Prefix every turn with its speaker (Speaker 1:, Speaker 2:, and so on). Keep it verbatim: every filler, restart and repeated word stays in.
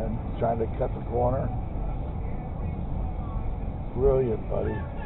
Speaker 1: and trying to cut the corner. Brilliant, buddy.